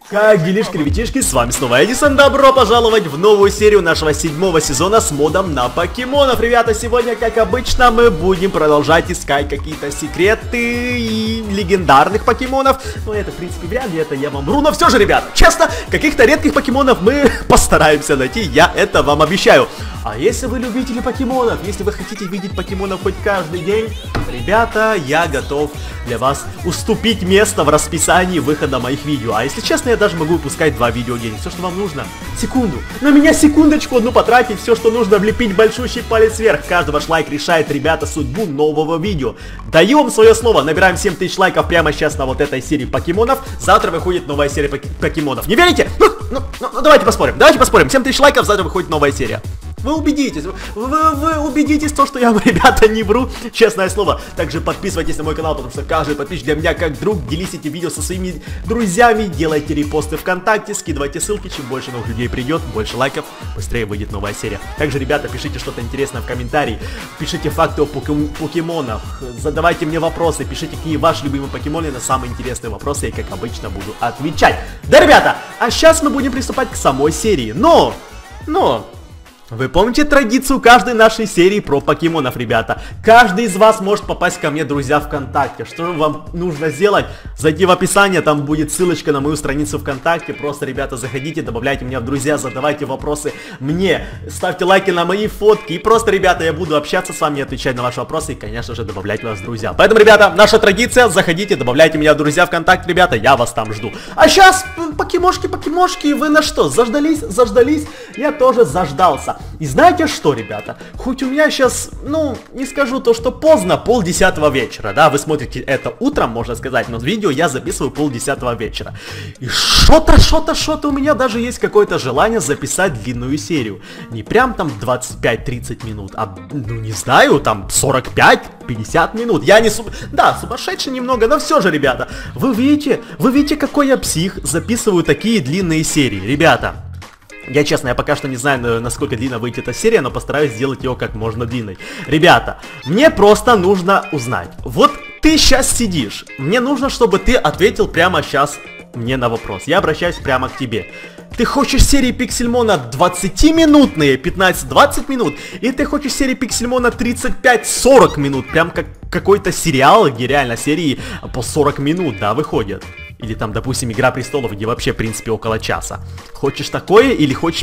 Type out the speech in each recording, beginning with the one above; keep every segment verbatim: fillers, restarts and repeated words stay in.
Как делишки, ребятишки, с вами снова Эдисон, добро пожаловать в новую серию нашего седьмого сезона с модом на покемонов. Ребята, сегодня, как обычно, мы будем продолжать искать какие-то секреты и легендарных покемонов. Ну, это, в принципе, вряд ли, это я вам вру, но все же, ребята, честно, каких-то редких покемонов мы постараемся найти, я это вам обещаю. А если вы любители покемонов, если вы хотите видеть покемонов хоть каждый день, ребята, я готов для вас уступить место в расписании выхода моих видео. А если честно, я даже могу выпускать два видео в день. Все, что вам нужно, секунду. На меня секундочку одну потратить, все, что нужно, влепить большущий палец вверх. Каждый ваш лайк решает, ребята, судьбу нового видео. Даю вам свое слово, набираем семь тысяч лайков прямо сейчас на вот этой серии покемонов. Завтра выходит новая серия пок покемонов. Не верите? Ну, ну, ну, ну, давайте поспорим, давайте поспорим. семь тысяч лайков, завтра выходит новая серия. Вы убедитесь, вы, вы, вы убедитесь в том, что я, ребята, не вру, честное слово. Также подписывайтесь на мой канал, потому что каждый подписчик для меня как друг. Делитесь эти видео со своими друзьями, делайте репосты ВКонтакте, скидывайте ссылки. Чем больше новых людей придет, больше лайков, быстрее выйдет новая серия. Также, ребята, пишите что-то интересное в комментарии, пишите факты о покемонах, задавайте мне вопросы, пишите, какие ваши любимые покемоны, на самые интересные вопросы я, как обычно, буду отвечать. Да, ребята, а сейчас мы будем приступать к самой серии, но, но... Вы помните традицию каждой нашей серии про покемонов, ребята? Каждый из вас может попасть ко мне, друзья, ВКонтакте. Что вам нужно сделать? Зайти в описание, там будет ссылочка на мою страницу ВКонтакте. Просто, ребята, заходите, добавляйте меня в друзья, задавайте вопросы мне. Ставьте лайки на мои фотки. И просто, ребята, я буду общаться с вами, отвечать на ваши вопросы и, конечно же, добавлять вас в друзья. Поэтому, ребята, наша традиция, заходите, добавляйте меня в друзья ВКонтакте, ребята, я вас там жду. А сейчас, покемошки, покемошки, вы на что? Заждались? Заждались? Я тоже заждался. И знаете что, ребята, хоть у меня сейчас, ну, не скажу то, что поздно, полдесятого вечера, да, вы смотрите это утром, можно сказать, но видео я записываю полдесятого вечера. И что-то, что-то, что-то у меня даже есть какое-то желание записать длинную серию. Не прям там двадцать пять тридцать минут, а, ну, не знаю, там сорок пять пятьдесят минут. Я не, суб... да, сумасшедший немного, но все же, ребята, вы видите, вы видите, какой я псих, записываю такие длинные серии, ребята. Я, честно, я пока что не знаю, насколько длинно выйдет эта серия, но постараюсь сделать ее как можно длинной. Ребята, мне просто нужно узнать. Вот ты сейчас сидишь. Мне нужно, чтобы ты ответил прямо сейчас мне на вопрос. Я обращаюсь прямо к тебе. Ты хочешь серии Пиксельмона двадцатиминутные, пятнадцать-двадцать минут? Или ты хочешь серии Пиксельмона тридцать пять сорок минут? Прям как какой-то сериал, где реально серии по сорок минут, да, выходят. Или там, допустим, Игра Престолов, где вообще, в принципе, около часа. Хочешь такое или хочешь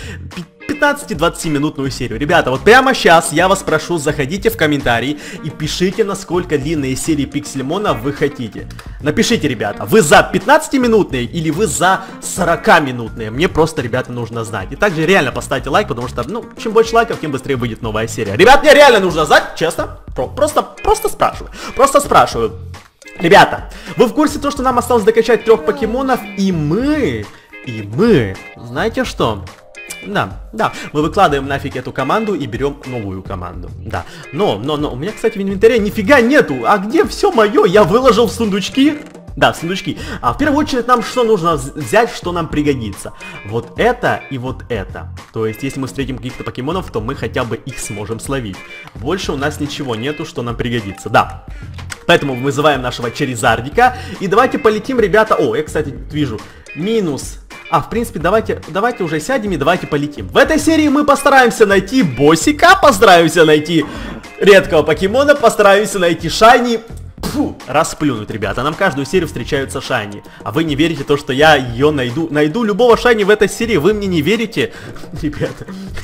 пятнадцати-двадцати минутную серию? Ребята, вот прямо сейчас я вас прошу, заходите в комментарии и пишите, насколько длинные серии Пиксельмона вы хотите. Напишите, ребята, вы за пятнадцатиминутные или вы за сорокаминутные? Мне просто, ребята, нужно знать. И также реально поставьте лайк, потому что, ну, чем больше лайков, тем быстрее выйдет новая серия. Ребят, мне реально нужно знать, честно, просто, просто спрашиваю. Просто спрашиваю. Ребята, вы в курсе то, что нам осталось докачать трех покемонов, и мы, и мы, знаете что? Да, да, мы выкладываем нафиг эту команду и берем новую команду, да. Но, но, но, у меня, кстати, в инвентаре нифига нету, а где все мое? Я выложил в сундучки. Да, в сундучки. А в первую очередь нам что нужно взять, что нам пригодится? Вот это и вот это. То есть, если мы встретим каких-то покемонов, то мы хотя бы их сможем словить. Больше у нас ничего нету, что нам пригодится, да. Поэтому вызываем нашего Черезардика. И давайте полетим, ребята. О, я, кстати, вижу. Минус. А, в принципе, давайте, давайте уже сядем и давайте полетим. В этой серии мы постараемся найти боссика, постараемся найти редкого покемона, постараемся найти шайни. Фу, расплюнуть, ребята. Нам каждую серию встречаются шайни. А вы не верите то, что я ее найду. Найду любого шайни в этой серии. Вы мне не верите? Ребята.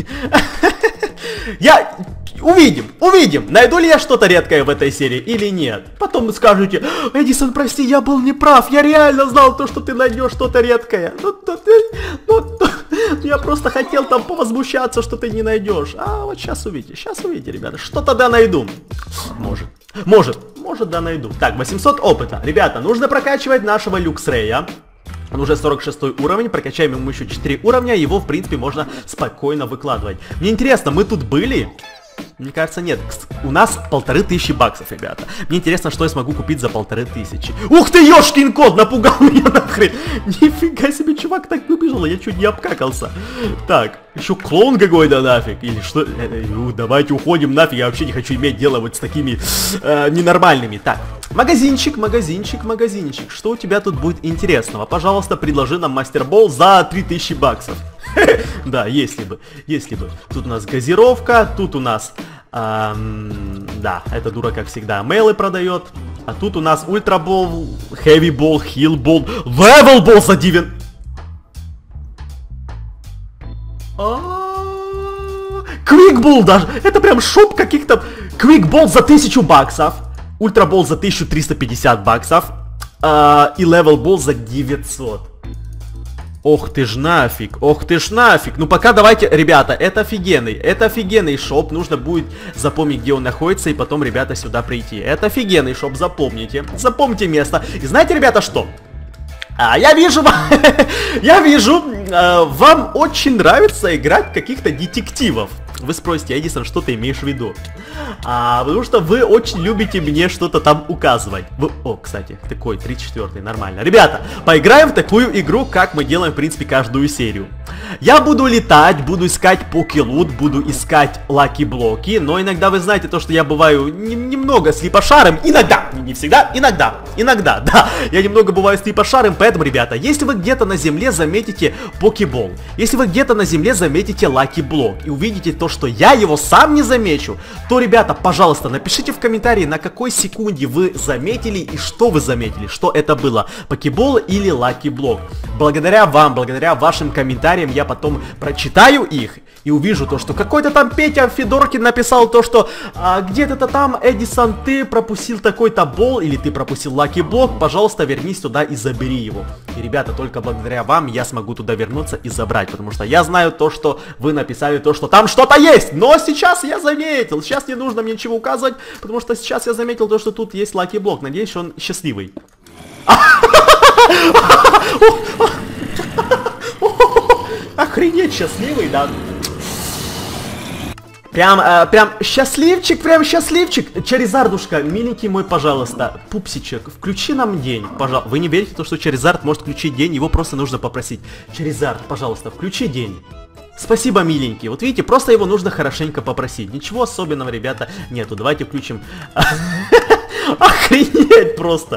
Я... Увидим, увидим, найду ли я что-то редкое в этой серии или нет. Потом вы скажете: Эдисон, прости, я был неправ, я реально знал то, что ты найдешь что-то редкое. Ну, то, ну, то, я просто хотел там повозмущаться, что ты не найдешь. А вот сейчас увидите, сейчас увидите, ребята, что тогда найду. Может, может, может, да найду. Так, восемьсот опыта. Ребята, нужно прокачивать нашего Люксрея. Он уже сорок шестой уровень, прокачаем ему еще четыре уровня, его, в принципе, можно спокойно выкладывать. Мне интересно, мы тут были? Мне кажется, нет. У нас полторы тысячи баксов, ребята. Мне интересно, что я смогу купить за полторы тысячи. Ух ты, ёшкин кот, напугал меня нахрен. Нифига себе, чувак так выбежал, я чуть не обкакался. Так, еще клоун какой-то нафиг. Или что? Давайте уходим нафиг, я вообще не хочу иметь дело вот с такими э, ненормальными. Так, магазинчик, магазинчик, магазинчик. Что у тебя тут будет интересного? Пожалуйста, предложи нам мастербол за три тысячи баксов. Да, если бы, если бы. Тут у нас газировка, тут у нас, эм, да, эта дура, как всегда, мейлы продает. А тут у нас ультрабол, хэви-бол, хилл-бол, левел-бол за девять... Квикбол даже, это прям шоп каких-то... Квикбол за тысячу баксов, ультрабол за тысячу триста пятьдесят баксов, э, и левел-бол за девятьсот. Ох ты ж нафиг, ох ты ж нафиг. Ну пока давайте, ребята, это офигенный, это офигенный шоп. Нужно будет запомнить, где он находится, и потом, ребята, сюда прийти. Это офигенный шоп, запомните. Запомните место. И знаете, ребята, что? А, я вижу, я вижу, а, вам очень нравится играть каких-то детективов. Вы спросите, Эдисон, что ты имеешь в виду? А, потому что вы очень любите мне что-то там указывать. Вы... О, кстати, такой, тридцать четвёртый, нормально. Ребята, поиграем в такую игру, как мы делаем, в принципе, каждую серию. Я буду летать, буду искать покелут, буду искать лаки-блоки, но иногда вы знаете то, что я бываю не, немного слепошарым. Иногда, не всегда, иногда, иногда, да. Я немного бываю слепошарым, поэтому, ребята, если вы где-то на земле заметите покебол, если вы где-то на земле заметите лаки-блок и увидите то, что я его сам не замечу, то, ребята, пожалуйста, напишите в комментарии, на какой секунде вы заметили и что вы заметили, что это было, покебол или лаки-блок. Благодаря вам, благодаря вашим комментариям я потом прочитаю их и увижу то, что какой-то там Петя Федоркин написал то, что а, где-то там, Эдисон, ты пропустил такой-то бол или ты пропустил лаки-блок, пожалуйста, вернись туда и забери его. И, ребята, только благодаря вам я смогу туда вернуться и забрать, потому что я знаю то, что вы написали, то, что там что-то есть, но сейчас я заметил, сейчас не нужно мне ничего указывать, потому что сейчас я заметил то, что тут есть лаки-блок, надеюсь, что он счастливый. Охренеть счастливый, да. Прям, э, прям счастливчик, прям счастливчик. Черезардушка, миленький мой, пожалуйста, пупсичек, включи нам день, пожалуйста. Вы не верите в то, что Черезард может включить день, его просто нужно попросить. Черезард, пожалуйста, включи день. Спасибо, миленький. Вот видите, просто его нужно хорошенько попросить. Ничего особенного, ребята, нету. Давайте включим. Охренеть просто.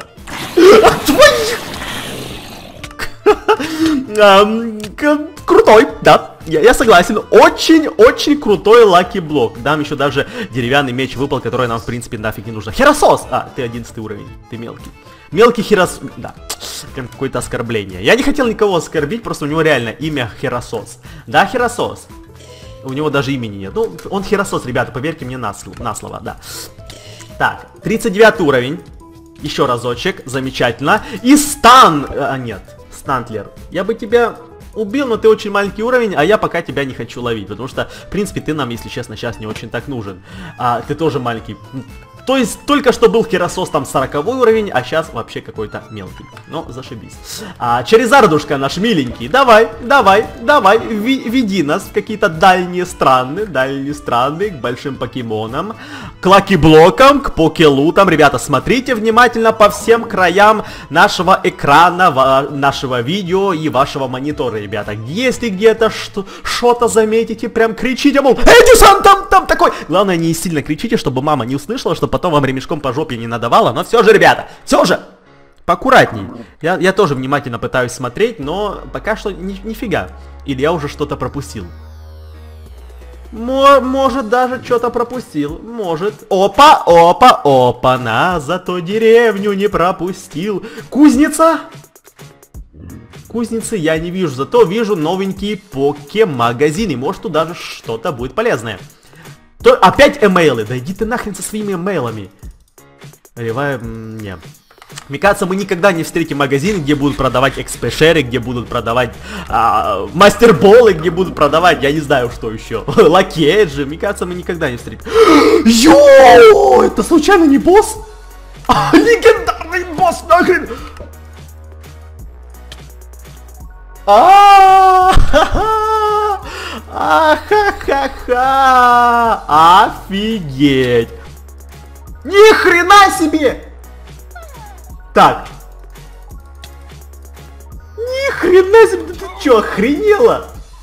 Крутой, да, я, я согласен. Очень-очень крутой лаки-блок. Дам еще даже деревянный меч выпал, который нам, в принципе, нафиг не нужно. Херосос! А, ты одиннадцатый уровень, ты мелкий. Мелкий Херосос, да, прям какое-то оскорбление. Я не хотел никого оскорбить, просто у него реально имя Херосос. Да, Херосос. У него даже имени нет. Ну, он Херосос, ребята, поверьте мне на слово, на слово, да. Так, тридцать девятый уровень. Еще разочек, замечательно. И стан, а нет, стантлер. Я бы тебя убил, но ты очень маленький уровень, а я пока тебя не хочу ловить, потому что, в принципе, ты нам, если честно, сейчас не очень так нужен. А ты тоже маленький. То есть, только что был Херосос там сороковой уровень, а сейчас вообще какой-то мелкий. Ну, зашибись. А, Черезардушка наш миленький, давай, давай, давай, веди нас в какие-то дальние страны, дальние страны, к большим покемонам, к лаки-блокам, к покелутам. Ребята, смотрите внимательно по всем краям нашего экрана, нашего видео и вашего монитора, ребята. Если где-то что-то заметите, прям кричите, мол, Эдисон, там, там такой. Главное, не сильно кричите, чтобы мама не услышала, чтобы потом вам ремешком по жопе не надавала, но все же, ребята, все же, поаккуратней. Я, я тоже внимательно пытаюсь смотреть, но пока что ни, нифига. Или я уже что-то пропустил. Мо, может, даже что-то пропустил, может. Опа, опа, опа, на, зато деревню не пропустил. Кузница? Кузницы я не вижу, зато вижу новенькие поке-магазины. Может, тут даже что-то будет полезное. То, опять эмейлы, да иди ты нахрен со своими эмейлами. Ревай, не. Мне кажется, мы никогда не встретим магазин, где будут продавать экспешеры, где будут продавать а, мастерболы, где будут продавать, я не знаю, что еще, лакеджи. Мне кажется, мы никогда не встретим. Йоу, это случайно не босс? А, легендарный босс, нахрен. Ахахаха! Офигеть! Ни хрена себе! Так. Ни хрена себе! Ты чё, охренела?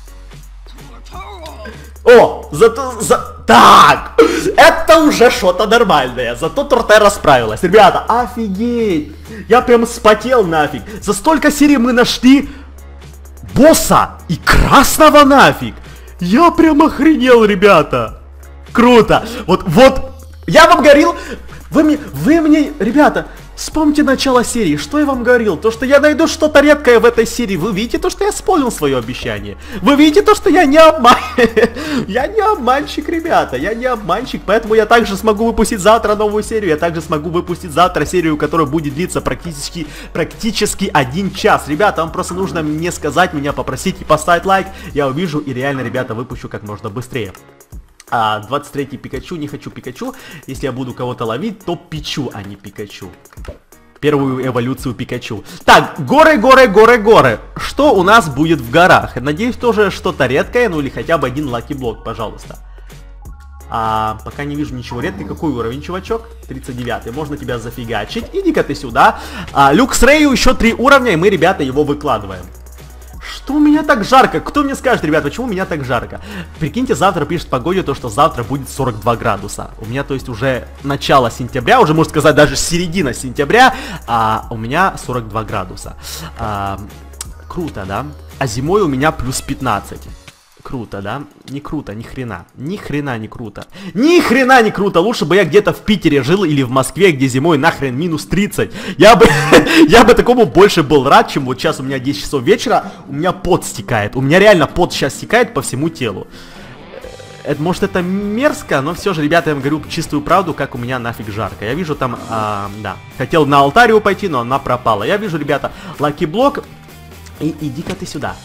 О, зато... За... Так! Это уже что-то нормальное. Зато Тортера справилась. Ребята, офигеть! Я прям вспотел нафиг. За столько серий мы нашли босса и красного нафиг. Я прям охренел, ребята. Круто. Вот, вот. Я вам говорил... Вы мне... Вы мне... Ребята... Вспомните начало серии, что я вам говорил, то что я найду что-то редкое в этой серии. Вы видите то, что я исполнил свое обещание? Вы видите то, что я не обманщик? Я не обманщик, ребята, я не обманщик, поэтому я также смогу выпустить завтра новую серию. Я также смогу выпустить завтра серию, которая будет длиться практически, практически один час. Ребята, вам просто нужно мне сказать, меня попросить и поставить лайк. Я увижу и реально, ребята, выпущу как можно быстрее. А, двадцать третий Пикачу, не хочу Пикачу. Если я буду кого-то ловить, то Пичу, а не Пикачу. Первую эволюцию Пикачу. Так, горы, горы, горы, горы. Что у нас будет в горах? Надеюсь, тоже что-то редкое, ну или хотя бы один лаки-блок, пожалуйста. А, пока не вижу ничего редкого. Какой уровень, чувачок? тридцать девятый. Можно тебя зафигачить. Иди-ка ты сюда. А, Люксрею еще три уровня, и мы, ребята, его выкладываем. Что у меня так жарко? Кто мне скажет, ребят, почему у меня так жарко? Прикиньте, завтра пишет в погоде то, что завтра будет сорок два градуса. У меня, то есть, уже начало сентября, уже, можно сказать, даже середина сентября, а у меня сорок два градуса. А, круто, да? А зимой у меня плюс пятнадцать. Круто, да? Не круто, ни хрена. Ни хрена не круто. Ни хрена не круто. Лучше бы я где-то в Питере жил или в Москве, где зимой нахрен минус тридцать. Я бы, я бы такому больше был рад, чем вот сейчас у меня десять часов вечера, у меня пот стекает. У меня реально пот сейчас стекает по всему телу. Это, может, это мерзко, но все же, ребята, я вам говорю чистую правду, как у меня нафиг жарко. Я вижу там, а, да, хотел на алтарию пойти, но она пропала. Я вижу, ребята, лаки-блок. И иди-ка ты сюда.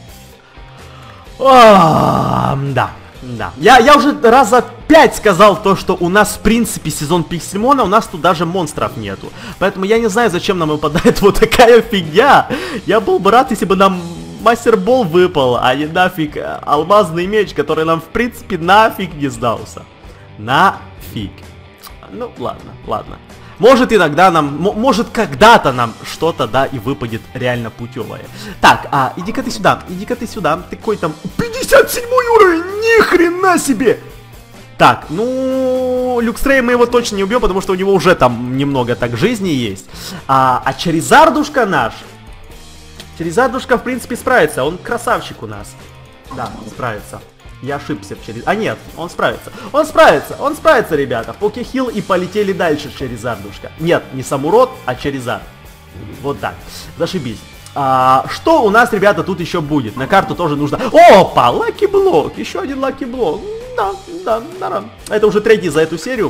О, да, да. Я, я уже раза пять сказал то, что у нас, в принципе, сезон Пиксельмона, у нас тут даже монстров нету. Поэтому я не знаю, зачем нам выпадает вот такая фигня. Я был бы рад, если бы нам Мастербол выпал, а не нафиг алмазный меч, который нам, в принципе, нафиг не сдался. Нафиг. Ну, ладно, ладно. Может, иногда нам, может, когда-то нам что-то, да, и выпадет реально путевое. Так, а, иди-ка ты сюда, иди-ка ты сюда. Ты какой там? пятьдесят седьмой уровень, ни хрена себе! Так, ну, Люксрея мы его точно не убьем, потому что у него уже там немного так жизни есть. А, а Чаризардушка наш, Чаризардушка, в принципе, справится, он красавчик у нас. Да, справится. Я ошибся в Чаризарде. А нет, он справится. Он справится, он справится, ребята. Покехил и полетели дальше, Чаризардушка. Нет, не Самурот, а Чаризард. Вот так. Зашибись. А, что у нас, ребята, тут еще будет? На карту тоже нужно... Опа, лаки-блок. Еще один лаки-блок. Да, да, да. Это уже третий за эту серию.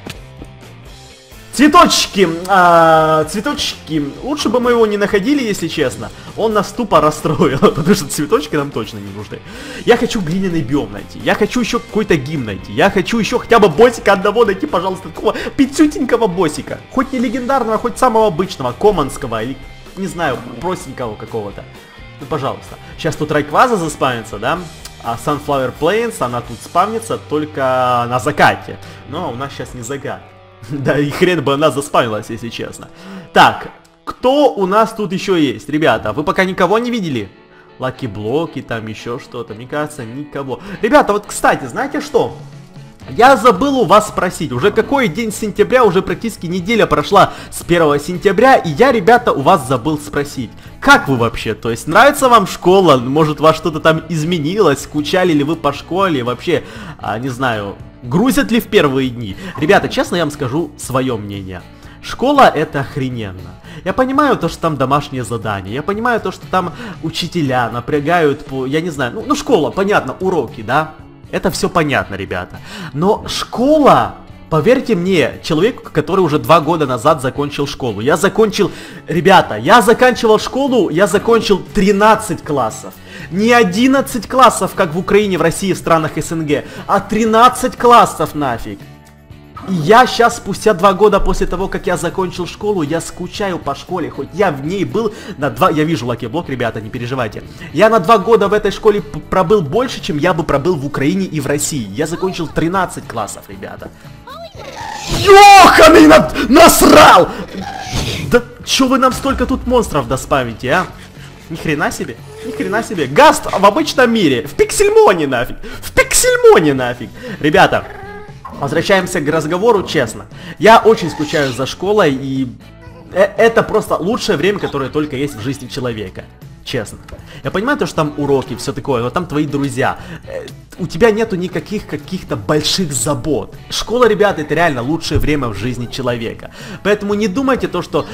Цветочки, а, цветочки, лучше бы мы его не находили, если честно. Он нас тупо расстроил, потому что цветочки нам точно не нужны. Я хочу глиняный биом найти, я хочу еще какой-то гимн найти, я хочу еще хотя бы боссика одного найти, пожалуйста, такого пятютенького боссика. Хоть не легендарного, хоть самого обычного, команского или, не знаю, простенького какого-то. Ну, пожалуйста. Сейчас тут Райкваза заспавнится, да? А Sunflower Plains, она тут спавнится только на закате. Но у нас сейчас не закат. Да и хрен бы она заспавнилась, если честно. Так, кто у нас тут еще есть? Ребята, вы пока никого не видели? Лаки-блоки, там еще что-то. Мне кажется, никого. Ребята, вот, кстати, знаете что? Я забыл у вас спросить, уже какой день сентября, уже практически неделя прошла с первого сентября, и я, ребята, у вас забыл спросить, как вы вообще, то есть нравится вам школа, может у вас что-то там изменилось, скучали ли вы по школе, вообще, а, не знаю, грузят ли в первые дни? Ребята, честно я вам скажу свое мнение. Школа это охрененно. Я понимаю то, что там домашние задания, я понимаю то, что там учителя напрягают по, я не знаю, ну, ну школа, понятно, уроки, да? Это все понятно, ребята. Но школа, поверьте мне, человеку, который уже два года назад закончил школу. Я закончил, ребята, я заканчивал школу, я закончил тринадцать классов. Не одиннадцать классов, как в Украине, в России, в странах СНГ, а тринадцать классов нафиг. И я сейчас, спустя два года после того, как я закончил школу, я скучаю по школе, хоть я в ней был на два... Я вижу лаки-блок, ребята, не переживайте. Я на два года в этой школе пробыл больше, чем я бы пробыл в Украине и в России. Я закончил тринадцать классов, ребята. Ёханый на... насрал! Да чё вы нам столько тут монстров доспамите, а? Ни хрена себе, ни хрена себе. Гаст в обычном мире, в Пиксельмоне нафиг, в Пиксельмоне нафиг. Ребята, возвращаемся к разговору честно. Я очень скучаю за школой, и это просто лучшее время, которое только есть в жизни человека. Честно. Я понимаю то, что там уроки, все такое, но там твои друзья. У тебя нету никаких каких-то больших забот. Школа, ребята, это реально лучшее время в жизни человека. Поэтому не думайте то, что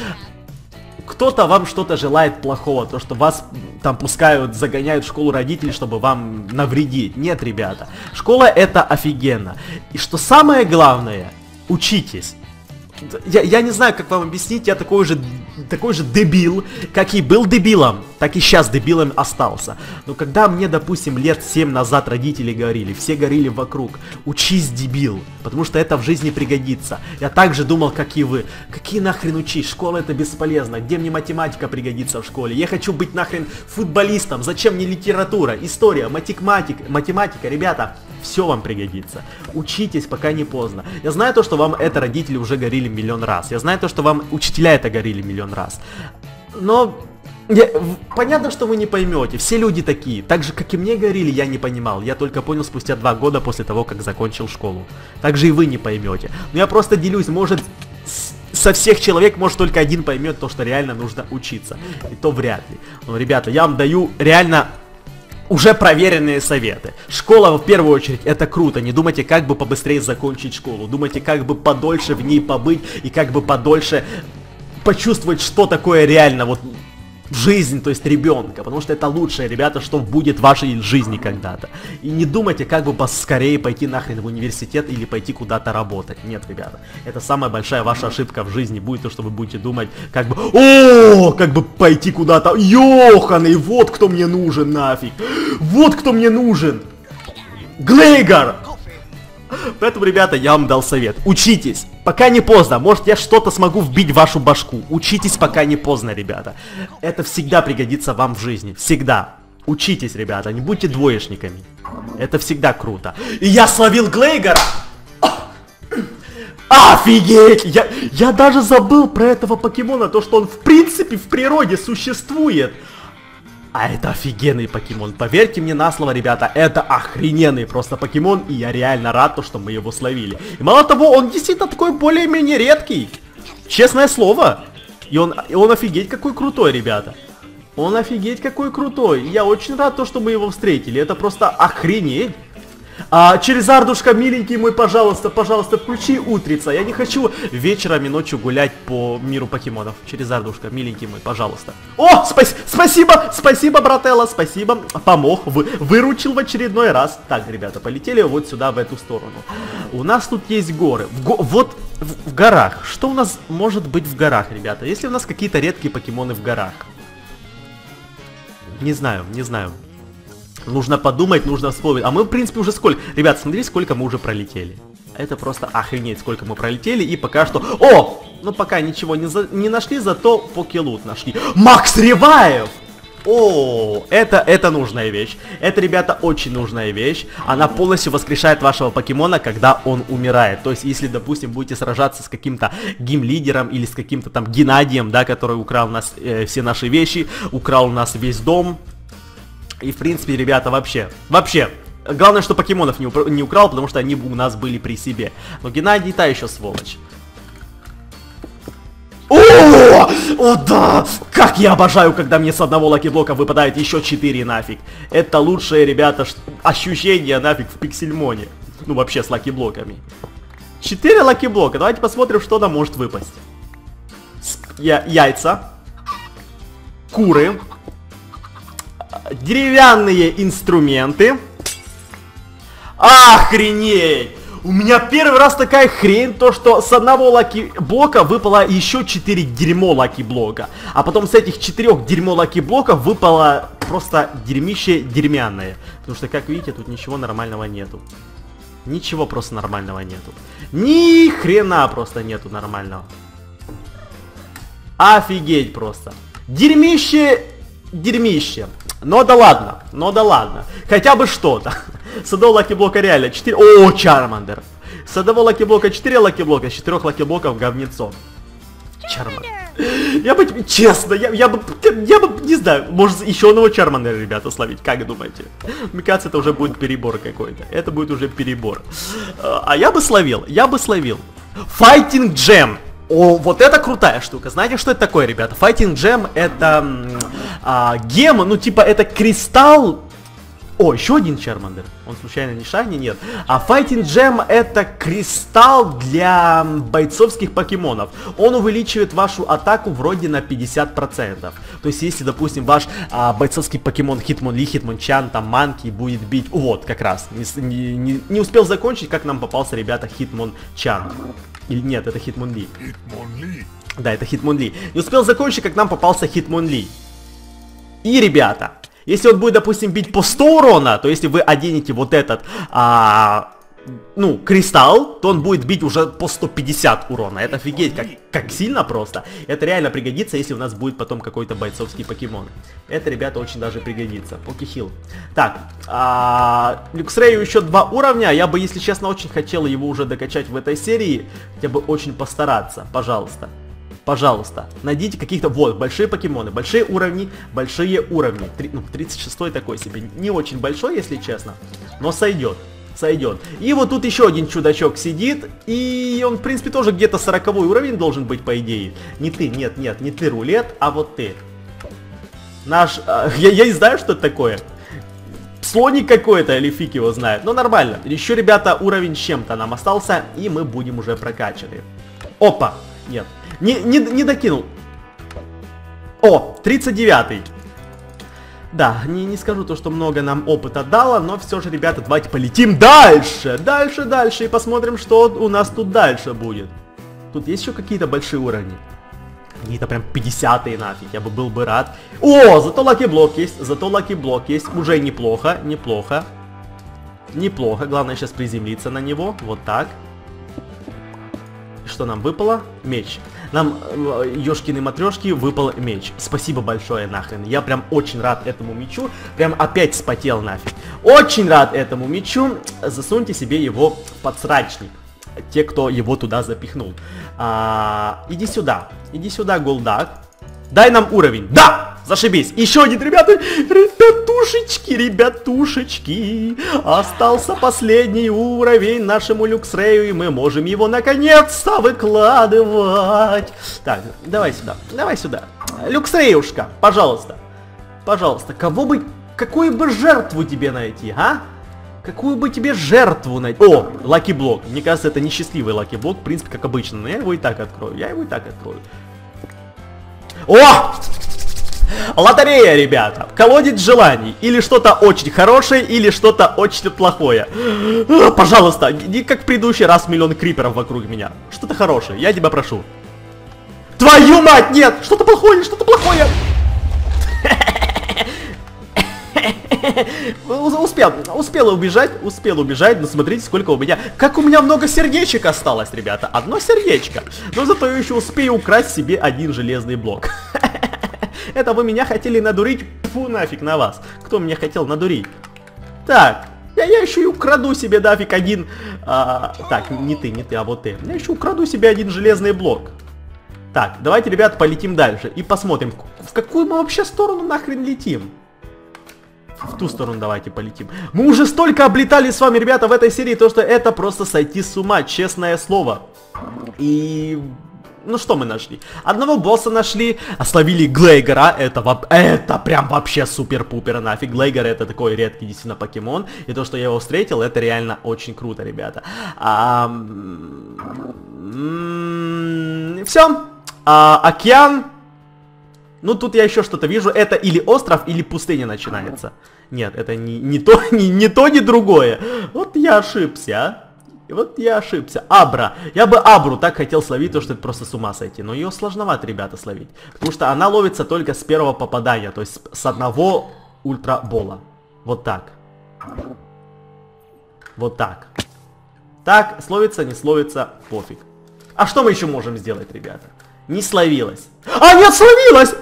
кто-то вам что-то желает плохого, то, что вас там пускают, загоняют в школу родители, чтобы вам навредить. Нет, ребята. Школа это офигенно. И что самое главное, учитесь. Я, я не знаю, как вам объяснить, я такой же, такой же дебил, как и был дебилом, так и сейчас дебилом остался. Но когда мне, допустим, лет семь назад родители говорили, все говорили вокруг, учись, дебил, потому что это в жизни пригодится. Я также думал, как и вы, какие нахрен учись, школа это бесполезно, где мне математика пригодится в школе, я хочу быть нахрен футболистом, зачем мне литература, история, математика, математика, ребята. Все вам пригодится. Учитесь, пока не поздно. Я знаю то, что вам это родители уже говорили миллион раз. Я знаю то, что вам учителя это говорили миллион раз. Но я, понятно, что вы не поймете. Все люди такие. Так же, как и мне говорили, я не понимал. Я только понял спустя два года после того, как закончил школу. Так же и вы не поймете. Но я просто делюсь, может... Со всех человек, может, только один поймет то, что реально нужно учиться. И то вряд ли. Но, ребята, я вам даю реально... уже проверенные советы. Школа, в первую очередь, это круто. Не думайте, как бы побыстрее закончить школу. Думайте, как бы подольше в ней побыть и как бы подольше почувствовать, что такое реально вот жизнь, то есть ребенка. Потому что это лучшее, ребята, что будет в вашей жизни когда-то. И не думайте, как бы поскорее пойти нахрен в университет или пойти куда-то работать. Нет, ребята. Это самая большая ваша ошибка в жизни будет, то, что вы будете думать, как бы, о, как бы пойти куда-то. Ёханый, вот кто мне нужен нафиг. Вот кто мне нужен. Глейгар. Поэтому, ребята, я вам дал совет. Учитесь, пока не поздно. Может, я что-то смогу вбить в вашу башку. Учитесь, пока не поздно, ребята. Это всегда пригодится вам в жизни. Всегда. Учитесь, ребята, не будьте двоечниками. Это всегда круто. И я словил Глейгара! Офигеть! Я, я даже забыл про этого покемона, то, что он в принципе в природе существует. А это офигенный покемон, поверьте мне на слово, ребята, это охрененный просто покемон, и я реально рад, то, что мы его словили. И мало того, он действительно такой более-менее редкий, честное слово. И он, и он офигеть какой крутой, ребята. Он офигеть какой крутой, и я очень рад, то, что мы его встретили, это просто охренеть. А, Черезардушка, миленький мой, пожалуйста, пожалуйста, включи утрица. Я не хочу вечером и ночью гулять по миру покемонов. Черезардушка, миленький мой, пожалуйста. О, спас спасибо, спасибо, брателло, спасибо. Помог, вы выручил в очередной раз. Так, ребята, полетели вот сюда, в эту сторону. У нас тут есть горы. В го вот в, в горах. Что у нас может быть в горах, ребята? Если у нас какие-то редкие покемоны в горах? Не знаю, не знаю. Нужно подумать, нужно вспомнить. А мы, в принципе, уже сколько... Ребят, смотрите, сколько мы уже пролетели. Это просто охренеть, сколько мы пролетели. И пока что... О! Ну, пока ничего не, за... не нашли, зато покелут нашли. Макс Реваев! О, это, это нужная вещь. Это, ребята, очень нужная вещь. Она полностью воскрешает вашего покемона, когда он умирает. То есть, если, допустим, будете сражаться с каким-то геймлидером или с каким-то там Геннадием, да, который украл у нас э, все наши вещи, украл у нас весь дом. И, в принципе, ребята, вообще, вообще, главное, что покемонов не, не украл, потому что они у нас были при себе. Но Геннадий та еще сволочь. О, о да! Как я обожаю, когда мне с одного лаки-блока выпадает еще четыре нафиг. Это лучшее, ребята, ощущение нафиг в Пиксельмоне. Ну, вообще, с лаки-блоками. четыре лаки-блока. Давайте посмотрим, что нам может выпасть. Я яйца. Куры. Деревянные инструменты. Охренеть! У меня первый раз такая хрень, то что с одного лаки-блока выпало еще четыре дерьмо лаки-блока. А потом с этих четырех дерьмо лаки-блоков выпало просто дерьмище дерьмяное. Потому что, как видите, тут ничего нормального нету. Ничего просто нормального нету. Ни хрена просто нету нормального. Офигеть просто. Дерьмище, дерьмище. Но да ладно, но да ладно. Хотя бы что-то. Садового лакиблока реально четыре. О, Чармандер. Садового лакиблока четыре лакиблока, с четырёх лакиблоков говнецо. Чармандер. Я бы, честно, я, я бы, я бы, не знаю, может еще одного Чармандера, ребята, словить, как думаете? Мне кажется, это уже будет перебор какой-то, это будет уже перебор. А я бы словил, я бы словил. Fighting Gem. О, вот это крутая штука. Знаете, что это такое, ребята? Fighting Gem это а, гем, ну типа это кристалл. О, еще один Чармандер. Он случайно не шайни? Нет. А Fighting Gem это кристалл для бойцовских покемонов. Он увеличивает вашу атаку вроде на пятьдесят процентов. То есть, если, допустим, ваш а, бойцовский покемон Hitmonlee, Hitmonchan, там, Манки будет бить... Вот, как раз. Не, не, не успел закончить, как нам попался, ребята, Hitmonchan. Или нет, это Hitmonlee. Hitmonlee. Да, это Hitmonlee. Не успел закончить, как нам попался Hitmonlee. И, ребята... Если он будет, допустим, бить по сто урона, то если вы оденете вот этот, а, ну, кристалл, то он будет бить уже по сто пятьдесят урона. Это офигеть, как, как сильно просто. Это реально пригодится, если у нас будет потом какой-то бойцовский покемон. Это, ребята, очень даже пригодится. Покехил. Так, а, Люксрею еще два уровня. Я бы, если честно, очень хотел его уже докачать в этой серии. Хотя бы очень постараться, пожалуйста. Пожалуйста, найдите каких-то, вот, большие покемоны, большие уровни, большие уровни. Три, ну, тридцать шестой такой себе, не очень большой, если честно, но сойдет, сойдет. И вот тут еще один чудачок сидит, и он, в принципе, тоже где-то сороковой уровень должен быть, по идее. Не ты, нет, нет, не ты, рулет, а вот ты. Наш, э, я, я не знаю, что это такое. Слоник какой-то, или фиг его знает, но нормально. Еще, ребята, уровень с чем-то нам остался, и мы будем уже прокачаны. Опа, нет. Не, не, не докинул. О, тридцать девятый. Да, не, не скажу то, что много нам опыта дало, но все же, ребята, давайте полетим дальше. Дальше, дальше. И посмотрим, что у нас тут дальше будет. Тут есть еще какие-то большие уровни? Какие-то прям пятидесятые нафиг. Я бы был бы рад. О, зато лаки-блок есть. Зато лаки-блок есть. Уже неплохо, неплохо. Неплохо. Главное сейчас приземлиться на него. Вот так. Что нам выпало? Меч. Нам, ёшкины-матрёшки, выпал меч. Спасибо большое, нахрен. Я прям очень рад этому мечу. Прям опять спотел нафиг. Очень рад этому мечу. Засуньте себе его в подсрачник. Те, кто его туда запихнул. А, иди сюда. Иди сюда, Голдак. Дай нам уровень. Да! Зашибись. Еще один, ребята. Ребятушечки, ребятушечки. Остался последний уровень нашему Люксрею, и мы можем его наконец-то выкладывать. Так, давай сюда. Давай сюда. Люксреюшка, пожалуйста. Пожалуйста, кого бы... Какую бы жертву тебе найти, а? Какую бы тебе жертву найти? О, лаки-блок. Мне кажется, это несчастливый лаки-блок. В принципе, как обычно. Но я его и так открою. Я его и так открою. О! Лотерея, ребята. Колодец желаний. Или что-то очень хорошее, или что-то очень плохое. Пожалуйста, не как в предыдущий раз миллион криперов вокруг меня. Что-то хорошее, я тебя прошу. Твою мать, нет! Что-то плохое, что-то плохое! Успел, успел убежать, успел убежать, но смотрите, сколько у меня... Как у меня много сердечек осталось, ребята. Одно сердечко. Но зато я еще успею украсть себе один железный блок. Это вы меня хотели надурить? Фу, нафиг на вас. Кто меня хотел надурить? Так, я, я еще и украду себе, нафиг, один... А, так, не ты, не ты, а вот ты. Я еще украду себе один железный блок. Так, давайте, ребят, полетим дальше и посмотрим, в какую мы вообще сторону нахрен летим. В ту сторону давайте полетим. Мы уже столько облетали с вами, ребята, в этой серии, то что это просто сойти с ума, честное слово. И... Ну что мы нашли? Одного босса нашли, ословили Глейгора, это, это прям вообще супер-пупер нафиг. Глейгор это такой редкий действительно покемон, и то, что я его встретил, это реально очень круто, ребята. А, все. А, океан. Ну тут я еще что-то вижу, это или остров, или пустыня начинается. Нет, это не, не, то, не, не то, ни другое. Вот я ошибся, а. Вот я ошибся. Абра. Я бы Абру так хотел словить, то что это просто с ума сойти. Но ее сложновато, ребята, словить. Потому что она ловится только с первого попадания. То есть с одного ультрабола. Вот так. Вот так. Так, словится, не словится, пофиг. А что мы еще можем сделать, ребята? Не словилось. А, нет, словилось!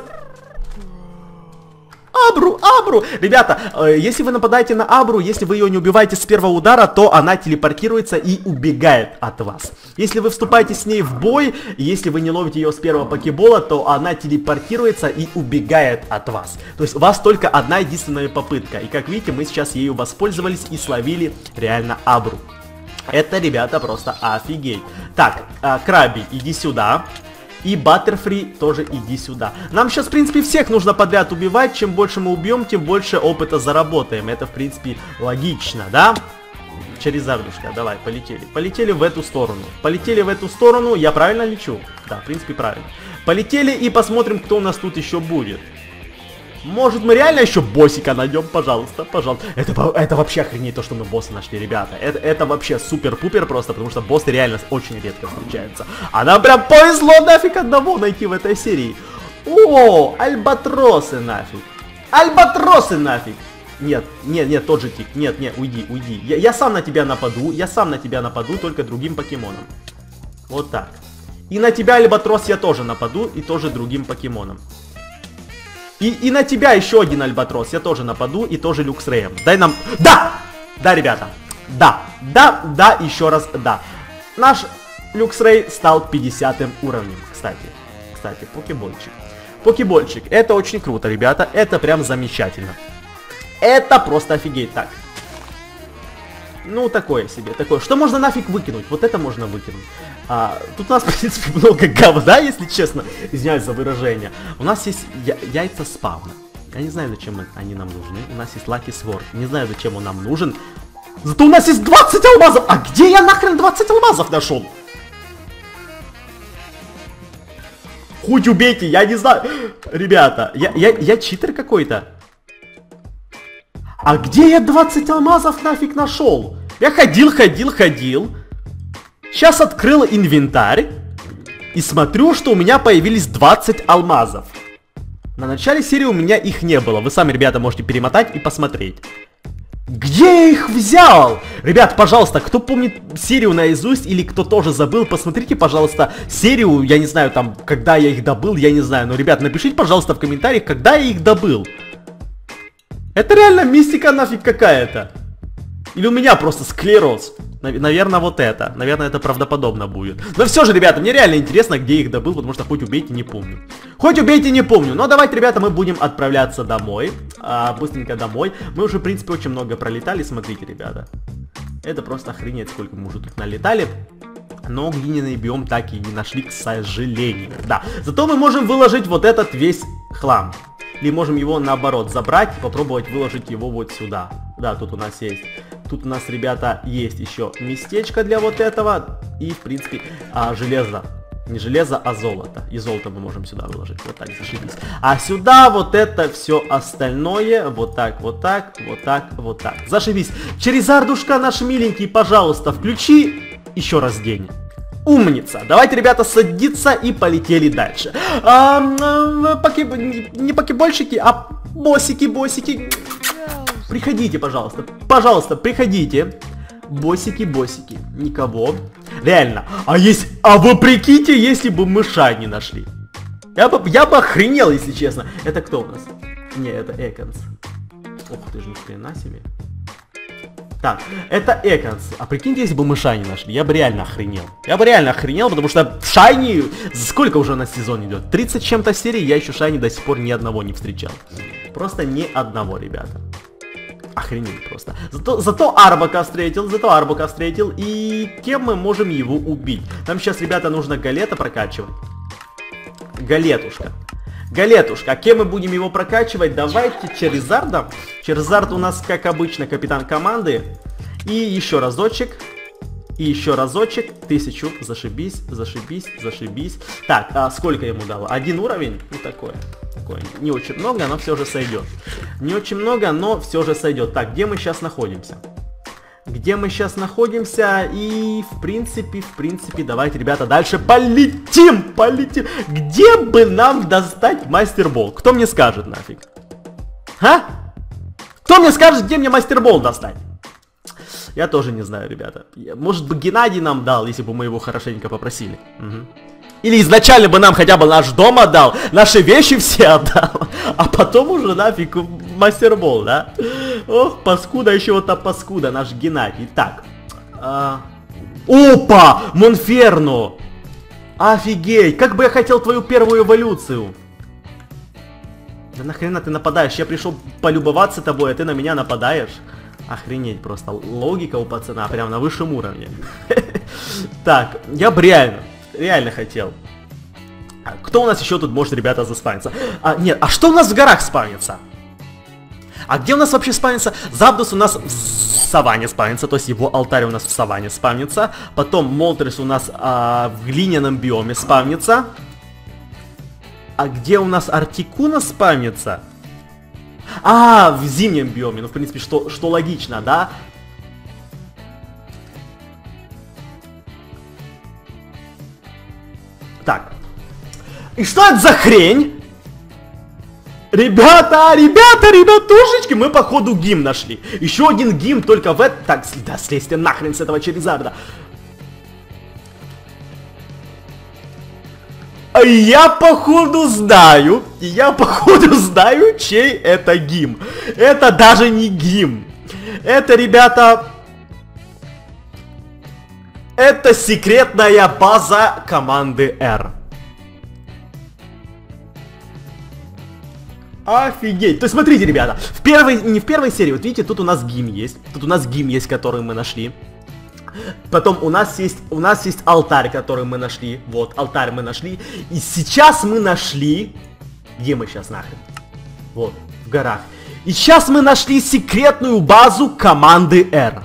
Абру, Абру! Ребята, э, если вы нападаете на Абру, если вы ее не убиваете с первого удара, то она телепортируется и убегает от вас. Если вы вступаете с ней в бой, если вы не ловите ее с первого покебола, то она телепортируется и убегает от вас. То есть у вас только одна единственная попытка. И как видите, мы сейчас ею воспользовались и словили реально Абру. Это, ребята, просто офигеть. Так, э, Краби, иди сюда. И Баттерфри тоже иди сюда. Нам сейчас, в принципе, всех нужно подряд убивать. Чем больше мы убьем, тем больше опыта заработаем. Это, в принципе, логично, да? Черезардушка, давай, полетели. Полетели в эту сторону. Полетели в эту сторону. Я правильно лечу? Да, в принципе, правильно. Полетели и посмотрим, кто у нас тут еще будет. Может, мы реально еще боссика найдем? Пожалуйста, пожалуйста. Это, это вообще охренеть то, что мы босса нашли, ребята. Это, это вообще супер-пупер просто, потому что боссы реально очень редко встречаются. А нам прям повезло нафиг одного найти в этой серии. О, альбатросы нафиг. Альбатросы нафиг. Нет, нет, нет, тот же тик. Нет, нет, уйди, уйди. Я, я сам на тебя нападу, я сам на тебя нападу, только другим покемоном. Вот так. И на тебя, альбатрос, я тоже нападу, и тоже другим покемоном. И, и на тебя еще один альбатрос. Я тоже нападу и тоже люксреем. Дай нам... Да! Да, ребята. Да. Да, да, еще раз да. Наш люксрей стал пятидесятым уровнем. Кстати. Кстати, покебольчик. Покебольчик. Это очень круто, ребята. Это прям замечательно. Это просто офигеть. Так. Ну, такое себе. Такое. Что можно нафиг выкинуть? Вот это можно выкинуть. А, тут у нас, в принципе, много говна, если честно. Извиняюсь за выражение. У нас есть я яйца спавна. Я не знаю, зачем они нам нужны. У нас есть Lucky Sword. Не знаю, зачем он нам нужен. Зато у нас есть двадцать алмазов. А где я нахрен двадцать алмазов нашел? Хоть убейте, я не знаю. Ребята, я, я, я читер какой-то. А где я двадцать алмазов нафиг нашел? Я ходил, ходил, ходил. Сейчас открыл инвентарь. И смотрю, что у меня появились двадцать алмазов. На начале серии у меня их не было. Вы сами, ребята, можете перемотать и посмотреть. Где я их взял? Ребят, пожалуйста, кто помнит серию наизусть или кто тоже забыл, посмотрите, пожалуйста, серию, я не знаю, там, когда я их добыл, я не знаю. Но, ребят, напишите, пожалуйста, в комментариях, когда я их добыл. Это реально мистика нафиг какая-то. Или у меня просто склероз. Наверное, вот это. Наверное, это правдоподобно будет. Но все же, ребята, мне реально интересно, где их добыл, потому что хоть убейте, не помню. Хоть убейте, не помню. Но давайте, ребята, мы будем отправляться домой. А, быстренько домой. Мы уже, в принципе, очень много пролетали. Смотрите, ребята. Это просто охренеть, сколько мы уже тут налетали. Но глиняный биом так и не нашли, к сожалению. Да. Зато мы можем выложить вот этот весь хлам. Или можем его, наоборот, забрать и попробовать выложить его вот сюда. Да, тут у нас есть. Тут у нас, ребята, есть еще местечко для вот этого. И, в принципе, а, железо. Не железо, а золото. И золото мы можем сюда выложить. Вот так, зашибись. А сюда вот это все остальное. Вот так, вот так, вот так, вот так. Зашибись. Черезардушка наш миленький, пожалуйста, включи еще раз день. Умница. Давайте, ребята, садиться и полетели дальше. А, а, поки... Не покебольщики, а боссики, боссики. Приходите, пожалуйста. Пожалуйста, приходите. Боссики, боссики. Никого. Реально. А есть... А вы прикиньте, если бы мыша не нашли. Я бы, я бы охренел, если честно. Это кто у нас? Не, это Эконс. Ох ты ж, ни хрена себе. Так, это Эконс. А прикиньте, если бы мы Шайни нашли, я бы реально охренел. Я бы реально охренел, потому что Шайни... Сколько уже у нас сезон идет? тридцать чем-то серий, я еще Шайни до сих пор ни одного не встречал. Просто ни одного, ребята. Охренеть просто. Зато, зато Арбака встретил, зато Арбака встретил. И кем мы можем его убить? Нам сейчас, ребята, нужно Галета прокачивать. Галетушка. Галетушка, а кем мы будем его прокачивать? Давайте Черезардом. Черезард у нас, как обычно, капитан команды. И еще разочек. И еще разочек. Тысячу. Зашибись, зашибись, зашибись. Так, а сколько ему дало? Один уровень? Ну, такое. Такое. Не очень много, но все же сойдет. Не очень много, но все же сойдет. Так, где мы сейчас находимся? Где мы сейчас находимся? И, в принципе, в принципе, давайте, ребята, дальше полетим, полетим. Где бы нам достать мастербол? Кто мне скажет нафиг? А? Кто мне скажет, где мне мастербол достать? Я тоже не знаю, ребята. Может бы Геннадий нам дал, если бы мы его хорошенько попросили. Угу. Или изначально бы нам хотя бы наш дом отдал, наши вещи все отдал, а потом уже нафиг мастербол, да? Ох, паскуда, еще вот та паскуда, наш Геннадий. Так. А... Опа! Монферно! Офигеть! Как бы я хотел твою первую эволюцию! Да нахрена ты нападаешь? Я пришел полюбоваться тобой, а ты на меня нападаешь? Охренеть просто. Логика у пацана прям на высшем уровне. Так, я бы реально, реально хотел. Кто у нас еще тут может, ребята, заспавниться? А, нет, а что у нас в горах спавнится? А где у нас вообще спавнится? Запдус у нас в саванне спавнится, то есть его алтарь у нас в саванне спавнится. Потом Молтрис у нас а, в глиняном биоме спавнится. А где у нас Артикуна спавнится? А, в зимнем биоме. Ну, в принципе, что, что логично, да? Так. И что это за хрень? Ребята, ребята, ребятушечки, мы походу гимн нашли. Еще один гимн, только в этом... Так, да, слезьте нахрен с этого Черезарда. Я походу знаю, я походу знаю, чей это гимн. Это даже не гимн. Это, ребята... Это секретная база команды R. Офигеть. То есть, смотрите, ребята, в первой, не в первой серии, вот видите, тут у нас гимн есть. Тут у нас гимн есть, который мы нашли. Потом у нас есть, у нас есть алтарь, который мы нашли. Вот, алтарь мы нашли. И сейчас мы нашли... Где мы сейчас нахрен? Вот, в горах. И сейчас мы нашли секретную базу команды R.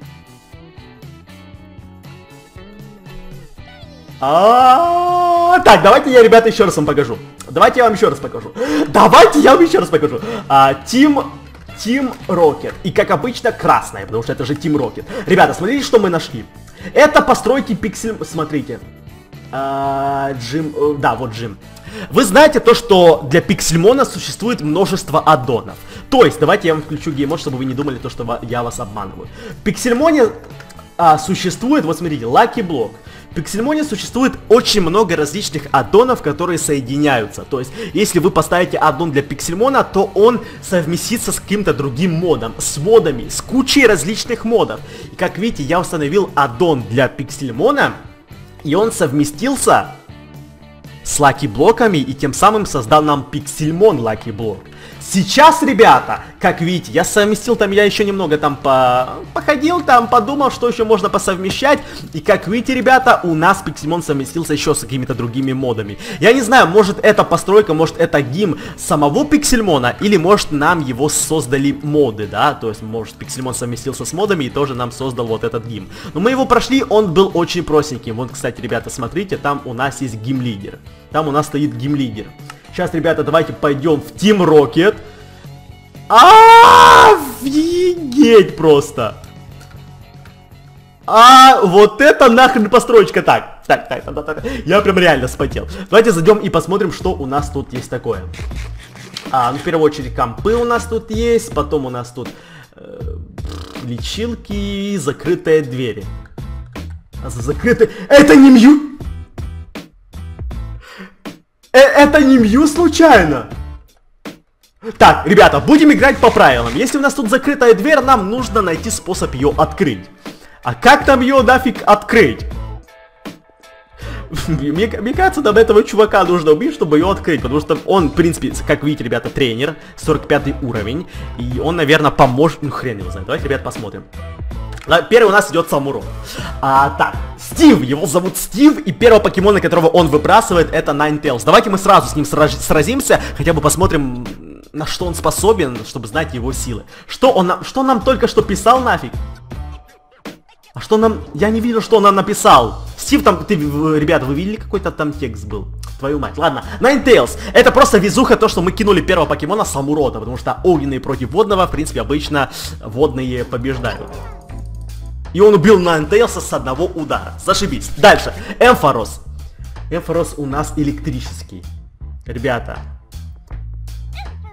А-а-а-а. Так, давайте я, ребята, еще раз вам покажу. Давайте я вам еще раз покажу. Давайте я вам еще раз покажу. А, Team... Team Rocket. И как обычно красная, потому что это же Team Rocket. Ребята, смотрите, что мы нашли. Это постройки пиксель... Смотрите. А, Джим... Да, вот Джим. Вы знаете то, что для Пиксельмона существует множество аддонов. То есть, давайте я вам включу гейммод, чтобы вы не думали то, что я вас обманываю. В Пиксельмоне а, существует, вот смотрите, Lucky Block. В Пиксельмоне существует очень много различных аддонов, которые соединяются. То есть, если вы поставите аддон для Пиксельмона, то он совместится с каким-то другим модом, с модами, с кучей различных модов. И как видите, я установил аддон для Пиксельмона, и он совместился с Lucky Блоками, и тем самым создал нам Пиксельмон Lucky Block. Сейчас, ребята, как видите, я совместил там, я еще немного там по... походил, там подумал, что еще можно посовмещать. И как видите, ребята, у нас Пиксельмон совместился еще с какими-то другими модами. Я не знаю, может это постройка, может это гимн самого Пиксельмона, или может нам его создали моды, да? То есть, может Пиксельмон совместился с модами и тоже нам создал вот этот гимн. Но мы его прошли, он был очень простеньким. Вот, кстати, ребята, смотрите, там у нас есть гимн-лидер. Там у нас стоит гимн-лидер. Сейчас, ребята, давайте пойдем в Team Rocket. Офигеть просто. А вот это нахрен постройка. Так, так, так, так, так. Я прям реально вспотел. Давайте зайдем и посмотрим, что у нас тут есть такое. А, ну, в первую очередь, компы у нас тут есть. Потом у нас тут э, лечилки и закрытые двери. А за закрытые... Это не Мью... Это не Мью случайно? Так, ребята, будем играть по правилам. Если у нас тут закрытая дверь, нам нужно найти способ ее открыть. А как там ее нафиг открыть? Мне, мне кажется, нам этого чувака нужно убить, чтобы ее открыть. Потому что он, в принципе, как видите, ребята, тренер. сорок пятый уровень. И он, наверное, поможет. Ну, хрен его знает. Давайте, ребят, посмотрим. Первый у нас идет Самурон. А, так, Стив, его зовут Стив, и первого покемона, которого он выбрасывает, это Ninetales. Давайте мы сразу с ним сраж сразимся, хотя бы посмотрим, на что он способен, чтобы знать его силы. Что он нам, что нам только что писал нафиг? А что нам, я не видел, что он нам написал. Стив, там, ты, ребята, вы видели, какой-то там текст был? Твою мать, ладно. Ninetales, это просто везуха, то, что мы кинули первого покемона Самурота, потому что огненные против водного, в принципе, обычно водные побеждают. И он убил Ninetales с одного удара. Зашибись. Дальше. Эмфорос. Эмфорос у нас электрический. Ребята.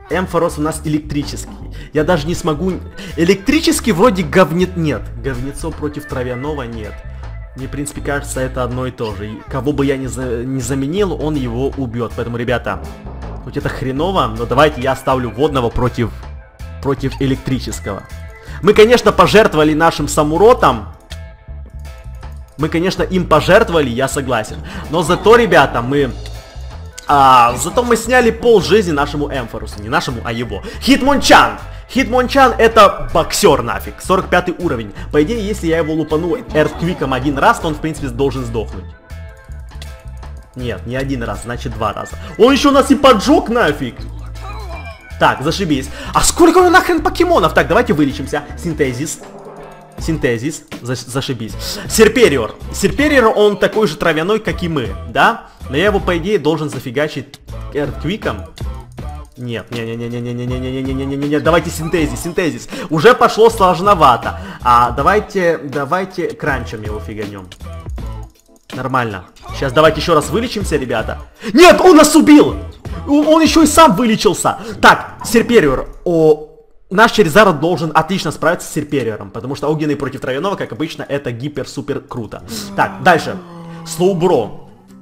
Эмфорос у нас электрический. Я даже не смогу... Электрический вроде говнет... Нет. Говнецо против травяного нет. Мне, в принципе, кажется, это одно и то же. И кого бы я ни, за... не заменил, он его убьет. Поэтому, ребята, хоть это хреново, но давайте я оставлю водного против... против электрического. Мы, конечно, пожертвовали нашим самуротом. Мы, конечно, им пожертвовали, я согласен. Но зато, ребята, мы... А, зато мы сняли пол жизни нашему Эмфорусу. Не нашему, а его. Хитмончан! Хитмончан это боксер нафиг. сорок пятый уровень. По идее, если я его лупану эртквиком один раз, то он, в принципе, должен сдохнуть. Нет, не один раз, значит два раза. Он еще нас и поджег нафиг. Так, зашибись. А сколько у нахрен покемонов? Так, давайте вылечимся. Синтезис. Синтезис. За зашибись. Серпериор. Серпериор, он такой же травяной, как и мы, да? Но я его, по идее, должен зафигачить эртквиком. Нет, не-не-не-не-не-не-не-не-не-не-не-не. Давайте синтезис, синтезис. Уже пошло сложновато. А давайте, давайте кранчем его фиганем. Нормально. Сейчас давайте еще раз вылечимся, ребята. Нет, он нас убил! Он еще и сам вылечился. Так, Серпериор. О, наш Черезард должен отлично справиться с Серпериором, потому что огненный против травяного, как обычно, это гипер-супер круто. Так, дальше. Слоубро.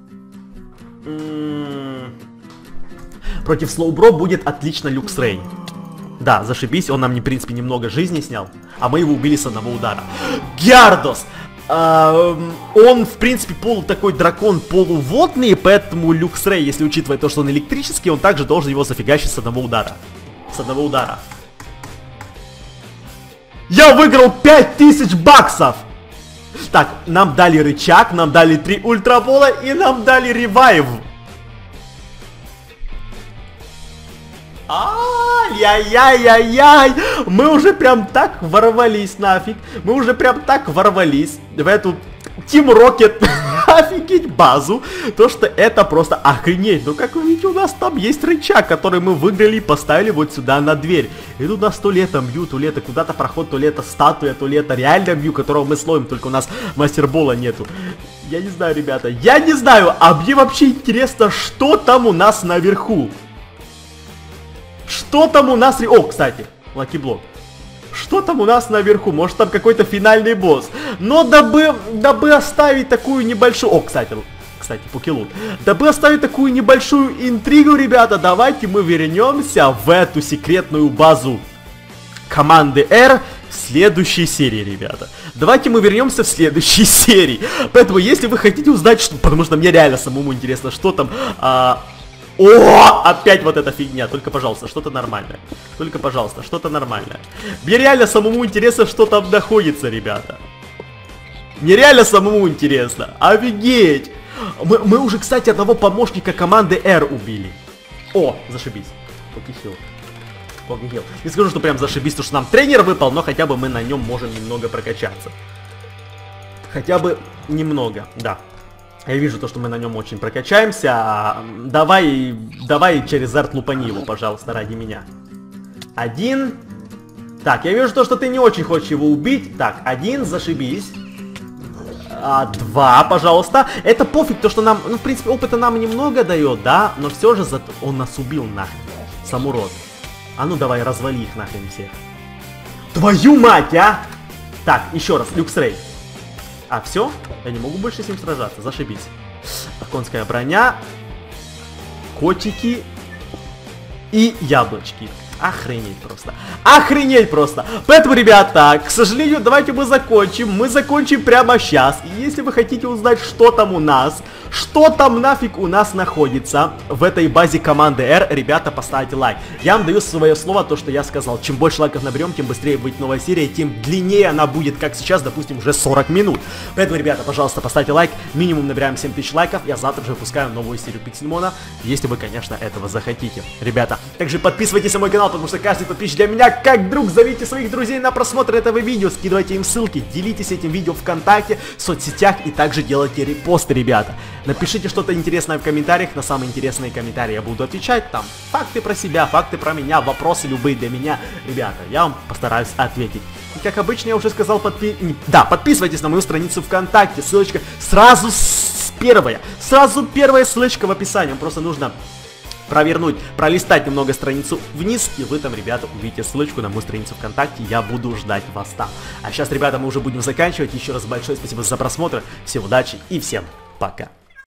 Против Слоубро будет отлично Люксрей. Да, зашибись, он нам, в принципе, немного жизни снял, а мы его убили с одного удара. Гиардос! А, он, в принципе, полу такой дракон полуводный, поэтому Люксрей, если учитывать то, что он электрический, он также должен его зафигачить с одного удара. С одного удара. Я выиграл пять тысяч баксов! Так, нам дали рычаг, нам дали три ультрабола и нам дали ревайв. Ай-яй-яй-яй-яй! Мы уже прям так ворвались нафиг. Мы уже прям так ворвались в эту Team Rocket офигеть базу. То, что это просто охренеть. Но как вы видите, у нас там есть рычаг, который мы выиграли и поставили вот сюда на дверь. И тут нас то лето бьют, то лето куда-то проход, то лето статуя, то лето реально бью, которого мы словим, только у нас мастербола нету. Я не знаю, ребята, я не знаю, а мне вообще интересно, что там у нас наверху. Что там у нас... О, кстати, лакиблок. Что там у нас наверху? Может, там какой-то финальный босс. Но дабы, дабы оставить такую небольшую... О, кстати, кстати, Покелут. Дабы оставить такую небольшую интригу, ребята, давайте мы вернемся в эту секретную базу команды R в следующей серии, ребята. Давайте мы вернемся в следующей серии. Поэтому, если вы хотите узнать, что... Потому что мне реально самому интересно, что там... А... О, опять вот эта фигня. Только, пожалуйста, что-то нормальное. Только, пожалуйста, что-то нормальное. Мне реально самому интересно, что там находится, ребята. Мне реально самому интересно. Офигеть. Мы, мы уже, кстати, одного помощника команды R убили. О, зашибись. Покихил. Покихил. Не скажу, что прям зашибись, потому что нам тренер выпал, но хотя бы мы на нем можем немного прокачаться. Хотя бы немного, да. Я вижу то, что мы на нем очень прокачаемся. Давай, давай через арт лупани его, пожалуйста, ради меня. Один. Так, я вижу то, что ты не очень хочешь его убить. Так, один, зашибись. А, два, пожалуйста. Это пофиг, то, что нам, ну, в принципе, опыта нам немного дает, да? Но все же зато он нас убил нахрен. Сам урод. А ну давай, развали их нахрен всех. Твою мать, а! Так, еще раз, Люксрей. А, все? Я не могу больше с ним сражаться, зашибись. Конская броня. Котики. И яблочки. Охренеть просто. Охренеть просто. Поэтому, ребята, к сожалению, давайте мы закончим. Мы закончим прямо сейчас. И если вы хотите узнать, что там у нас, что там нафиг у нас находится в этой базе команды R, ребята, поставьте лайк. Я вам даю свое слово, то, что я сказал. Чем больше лайков наберем, тем быстрее будет новая серия, тем длиннее она будет, как сейчас, допустим, уже сорок минут. Поэтому, ребята, пожалуйста, поставьте лайк. Минимум набираем семь тысяч лайков. Я завтра же выпускаю новую серию Пиксельмона, если вы, конечно, этого захотите. Ребята, также подписывайтесь на мой канал, потому что каждый подписчик для меня как друг. Зовите своих друзей на просмотр этого видео, скидывайте им ссылки, делитесь этим видео ВКонтакте, в соцсетях и также делайте репосты, ребята. Напишите что-то интересное в комментариях, на самые интересные комментарии я буду отвечать. Там факты про себя, факты про меня, вопросы любые для меня. Ребята, я вам постараюсь ответить. И как обычно я уже сказал, подпи... да, подписывайтесь на мою страницу ВКонтакте, ссылочка сразу с первая, сразу первая ссылочка в описании, просто нужно провернуть, пролистать немного страницу вниз, и вы там, ребята, увидите ссылочку на мою страницу ВКонтакте, я буду ждать вас там. А сейчас, ребята, мы уже будем заканчивать. Еще раз большое спасибо за просмотр, всем удачи и всем пока.